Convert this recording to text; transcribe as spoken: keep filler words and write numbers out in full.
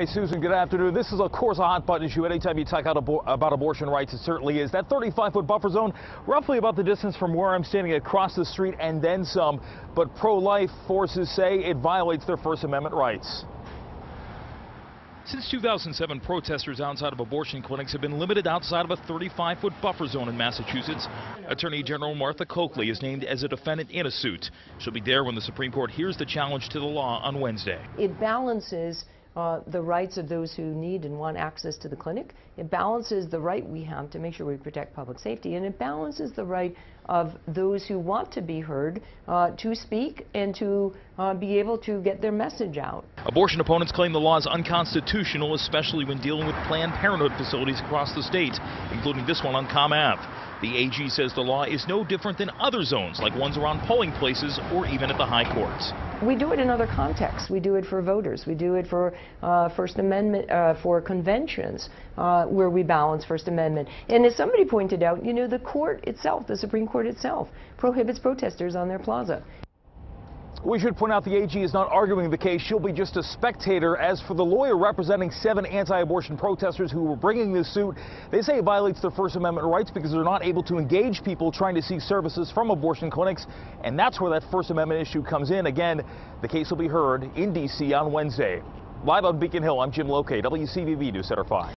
Hey Susan, good afternoon. This is of course a hot button issue. Anytime you talk out abo about abortion rights, it certainly is. That thirty-five foot buffer zone, roughly about the distance from where I'm standing across the street and then some. But pro-life forces say it violates their First Amendment rights. Since two thousand seven, protesters outside of abortion clinics have been limited outside of a thirty-five foot buffer zone in Massachusetts. Attorney General Martha Coakley is named as a defendant in a suit. She'll be there when the Supreme Court hears the challenge to the law on Wednesday. It balances uh, the rights of those who need and want access to the clinic. It balances the right we have to make sure we protect public safety, and it balances the right of those who want to be heard uh, to speak and to uh, be able to get their message out. Abortion opponents claim the law is unconstitutional, especially when dealing with Planned Parenthood facilities across the state, including this one on Comm Avenue. The A G says the law is no different than other zones, like ones around polling places or even at the high courts. We do it in other contexts. We do it for voters. We do it for uh, First Amendment, uh, for conventions, uh, where we balance First Amendment. And as somebody pointed out, you know, the court itself, the Supreme Court itself, prohibits protesters on their plaza. We should point out the A G is not arguing the case. She'll be just a spectator. As for the lawyer representing seven anti-abortion protesters who were bringing this suit, they say it violates their First Amendment rights because they're not able to engage people trying to seek services from abortion clinics. And that's where that First Amendment issue comes in. Again, the case will be heard in D C on Wednesday. Live on Beacon Hill, I'm Jim Locate, W C V B News Center five.